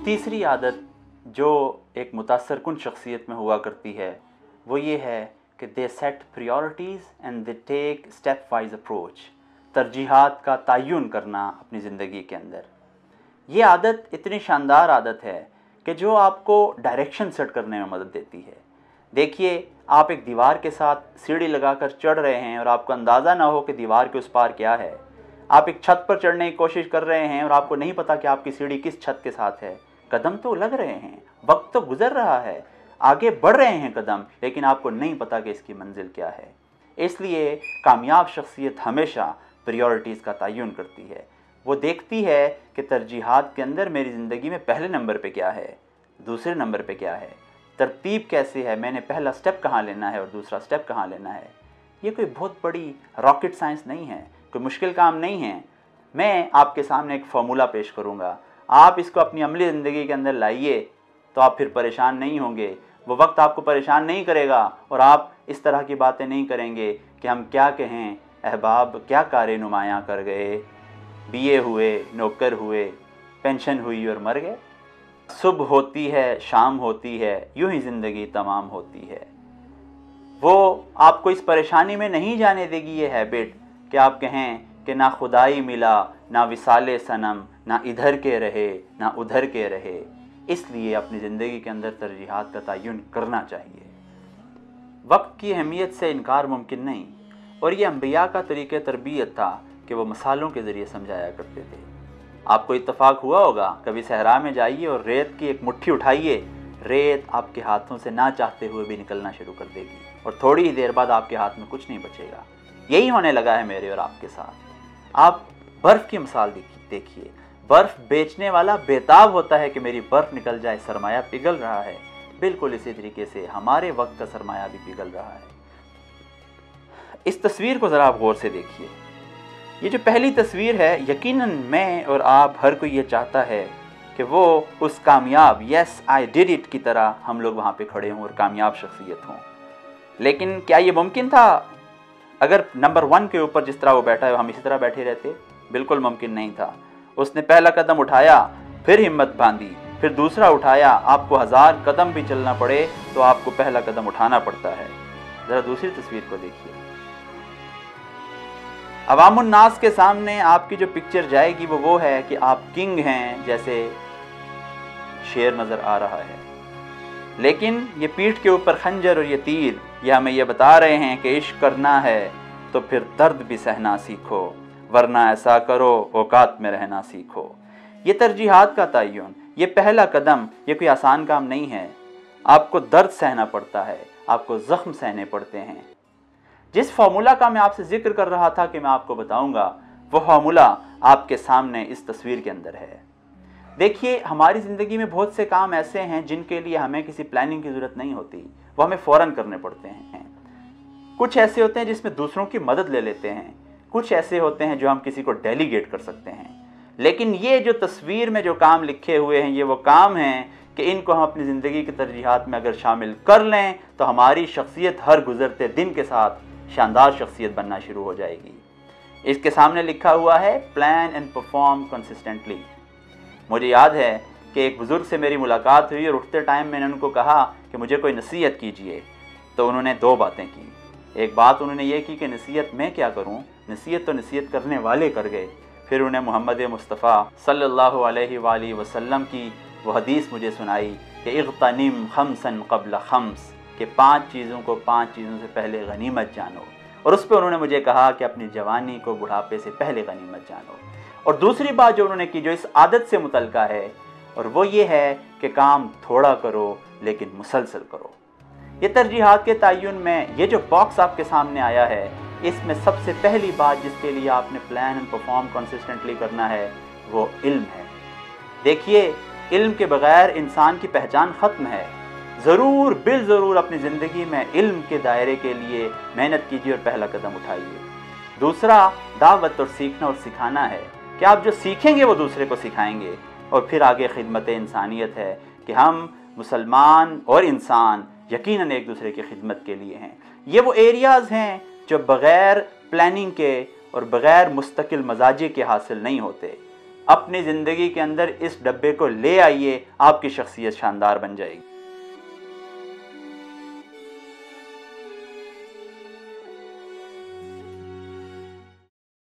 तीसरी आदत जो एक मुतासर कुन शख्सियत में हुआ करती है वो ये है कि they set priorities and they take step wise approach. तरजीहात का तयन करना अपनी ज़िंदगी के अंदर, ये आदत इतनी शानदार आदत है कि जो आपको डायरेक्शन सेट करने में मदद देती है। देखिए, आप एक दीवार के साथ सीढ़ी लगाकर चढ़ रहे हैं और आपको अंदाज़ा ना हो कि दीवार के उस पार क्या है। आप एक छत पर चढ़ने की कोशिश कर रहे हैं और आपको नहीं पता कि आपकी सीढ़ी किस छत के साथ है। कदम तो लग रहे हैं, वक्त तो गुजर रहा है, आगे बढ़ रहे हैं कदम, लेकिन आपको नहीं पता कि इसकी मंजिल क्या है। इसलिए कामयाब शख्सियत हमेशा प्रायोरिटीज़ का तयन करती है। वो देखती है कि तरजीहात के अंदर मेरी ज़िंदगी में पहले नंबर पे क्या है, दूसरे नंबर पे क्या है, तरतीब कैसे है, मैंने पहला स्टेप कहाँ लेना है और दूसरा स्टेप कहाँ लेना है। ये कोई बहुत बड़ी रॉकेट साइंस नहीं है, कोई मुश्किल काम नहीं है। मैं आपके सामने एक फार्मूला पेश करूँगा, आप इसको अपनी अमली ज़िंदगी के अंदर लाइए तो आप फिर परेशान नहीं होंगे। वो वक्त आपको परेशान नहीं करेगा और आप इस तरह की बातें नहीं करेंगे कि हम क्या कहें, अहबाब क्या कारे नुमायाँ कर गए, बीए हुए, नौकर हुए, पेंशन हुई और मर गए। सुबह होती है, शाम होती है, यूं ही ज़िंदगी तमाम होती है। वो आपको इस परेशानी में नहीं जाने देगी ये हैबिट कि आप कहें कि ना खुदाई मिला, ना विसाले सनम, ना इधर के रहे ना उधर के रहे। इसलिए अपनी ज़िंदगी के अंदर तरजीहात का तयन करना चाहिए। वक्त की अहमियत से इनकार मुमकिन नहीं, और ये अंबिया का तरीक़े तरबियत था कि वो मसालों के ज़रिए समझाया करते थे। आपको इत्तफाक हुआ होगा, कभी सहरा में जाइए और रेत की एक मुट्ठी उठाइए, रेत आपके हाथों से ना चाहते हुए भी निकलना शुरू कर देगी और थोड़ी ही देर बाद आपके हाथ में कुछ नहीं बचेगा। यही होने लगा है मेरे और आपके साथ। आप बर्फ़ की मिसाल देखिए, बर्फ़ बेचने वाला बेताब होता है कि मेरी बर्फ़ निकल जाए, सरमाया पिघल रहा है। बिल्कुल इसी तरीके से हमारे वक्त का सरमाया भी पिघल रहा है। इस तस्वीर को ज़रा आप गौर से देखिए। ये जो पहली तस्वीर है, यकीनन मैं और आप हर कोई ये चाहता है कि वो उस कामयाब यस आई डिड इट की तरह हम लोग वहाँ पे खड़े हों और कामयाब शख्सियत हों। लेकिन क्या ये मुमकिन था? अगर नंबर 1 के ऊपर जिस तरह वो बैठा है हम इसी तरह बैठे रहते? बिल्कुल मुमकिन नहीं था। उसने पहला कदम उठाया, फिर हिम्मत बांधी, फिर दूसरा उठाया। आपको 1000 कदम भी चलना पड़े तो आपको पहला कदम उठाना पड़ता है। ज़रा दूसरी तस्वीर को देखिए। अवामुन नास के सामने आपकी जो पिक्चर जाएगी वो है कि आप किंग हैं, जैसे शेर नज़र आ रहा है, लेकिन ये पीठ के ऊपर खंजर और ये तीर ये हमें ये बता रहे हैं कि इश्क करना है तो फिर दर्द भी सहना सीखो, वरना ऐसा करो औकात में रहना सीखो। ये तरजीहात का तयन, ये पहला कदम, ये कोई आसान काम नहीं है। आपको दर्द सहना पड़ता है, आपको ज़ख्म सहने पड़ते हैं। जिस फार्मूला का मैं आपसे जिक्र कर रहा था कि मैं आपको बताऊंगा, वो फार्मूला आपके सामने इस तस्वीर के अंदर है। देखिए, हमारी ज़िंदगी में बहुत से काम ऐसे हैं जिनके लिए हमें किसी प्लानिंग की ज़रूरत नहीं होती, वो हमें फ़ौरन करने पड़ते हैं। कुछ ऐसे होते हैं जिसमें दूसरों की मदद ले लेते हैं, कुछ ऐसे होते हैं जो हम किसी को डेलीगेट कर सकते हैं। लेकिन ये जो तस्वीर में जो काम लिखे हुए हैं, ये वो काम हैं कि इनको हम अपनी ज़िंदगी की तरजीहात में अगर शामिल कर लें तो हमारी शख्सियत हर गुज़रते दिन के साथ शानदार शख्सियत बनना शुरू हो जाएगी। इसके सामने लिखा हुआ है प्लान एंड परफॉर्म कंसिस्टेंटली। मुझे याद है कि एक बुज़ुर्ग से मेरी मुलाकात हुई और उठते टाइम मैंने उनको कहा कि मुझे कोई नसीहत कीजिए, तो उन्होंने 2 बातें की। एक बात उन्होंने ये की कि नसीहत मैं क्या करूं, नसीहत तो नसीहत करने वाले कर गए। फिर उन्हें मोहम्मद मुस्तफ़ा सल्लल्लाहु अलैहि वसल्लम की वो हदीस मुझे सुनाई कि इग़्तनिम खम्सन क़ब्ल खम्स, कि 5 चीज़ों को 5 चीज़ों से पहले गनीमत जानो। और उस पर उन्होंने मुझे कहा कि अपनी जवानी को बुढ़ापे से पहले गनीमत जानो। और दूसरी बात जो उन्होंने की, जो इस आदत से मुतल्लिक़ा है, और वो ये है कि काम थोड़ा करो लेकिन मुसलसल करो। ये तरजीहात के तयन में ये जो बॉक्स आपके सामने आया है, इसमें सबसे पहली बात जिसके लिए आपने प्लान एंड परफॉर्म कंसिस्टेंटली करना है वो इल्म है। देखिए, इल्म के बगैर इंसान की पहचान ख़त्म है। ज़रूर बिल ज़रूर अपनी ज़िंदगी में इल्म के दायरे के लिए मेहनत कीजिए और पहला कदम उठाइए। दूसरा, दावत और सीखना और सिखाना है कि आप जो सीखेंगे वो दूसरे को सिखाएंगे। और फिर आगे खिदमत इंसानियत है कि हम मुसलमान और इंसान यकीनन एक दूसरे की खिदमत के लिए हैं। ये वो एरियाज़ हैं जो बग़ैर प्लानिंग के और बग़ैर मुस्तकिल मजाजी के हासिल नहीं होते। اپنی زندگی کے اندر اس ڈبے کو لے آئیے، آپ کی شخصیت شاندار بن جائے گی۔